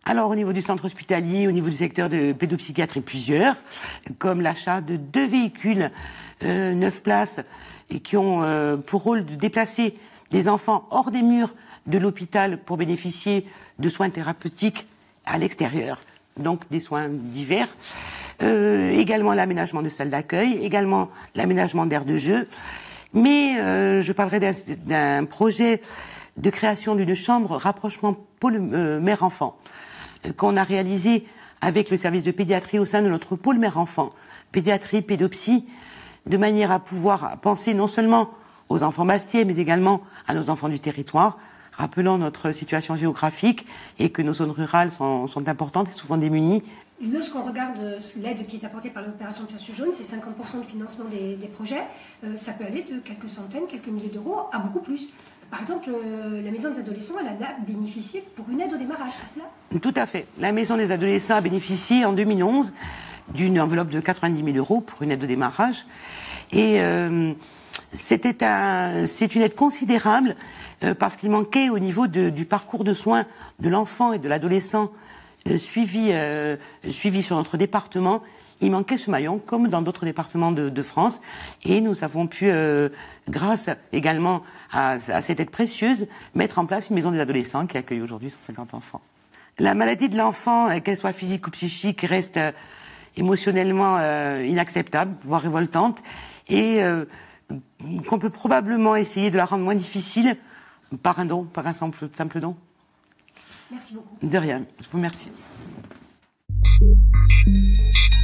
Alors, au niveau du centre hospitalier, au niveau du secteur de pédopsychiatrie, plusieurs, comme l'achat de 2 véhicules 9 places et qui ont pour rôle de déplacer des enfants hors des murs de l'hôpital pour bénéficier de soins thérapeutiques à l'extérieur, donc des soins divers. Également l'aménagement de salles d'accueil, également l'aménagement d'aires de jeu. Mais je parlerai d'un projet de création d'une chambre rapprochement pôle mère-enfant qu'on a réalisé avec le service de pédiatrie au sein de notre pôle mère-enfant, pédiatrie, pédopsie, de manière à pouvoir penser non seulement aux enfants bastiais, mais également à nos enfants du territoire, rappelant notre situation géographique et que nos zones rurales sont importantes et souvent démunies. Lorsqu'on regarde l'aide qui est apportée par l'opération Piaçu Jaune, c'est 50% de financement des projets. Ça peut aller de quelques centaines, quelques milliers d'euros à beaucoup plus. Par exemple, la Maison des Adolescents, elle a bénéficié pour une aide au démarrage, c'est cela ? Tout à fait. La Maison des Adolescents a bénéficié en 2011 d'une enveloppe de 90 000 euros pour une aide au démarrage. Et c'est une aide considérable parce qu'il manquait au niveau du parcours de soins de l'enfant et de l'adolescent suivi sur notre département. Il manquait ce maillon, comme dans d'autres départements de France. Et nous avons pu, grâce également à cette aide précieuse, mettre en place une maison des adolescents qui accueille aujourd'hui 150 enfants. La maladie de l'enfant, qu'elle soit physique ou psychique, reste émotionnellement inacceptable, voire révoltante, et qu'on peut probablement essayer de la rendre moins difficile par un don, par un simple don. Merci beaucoup. De rien, je vous remercie.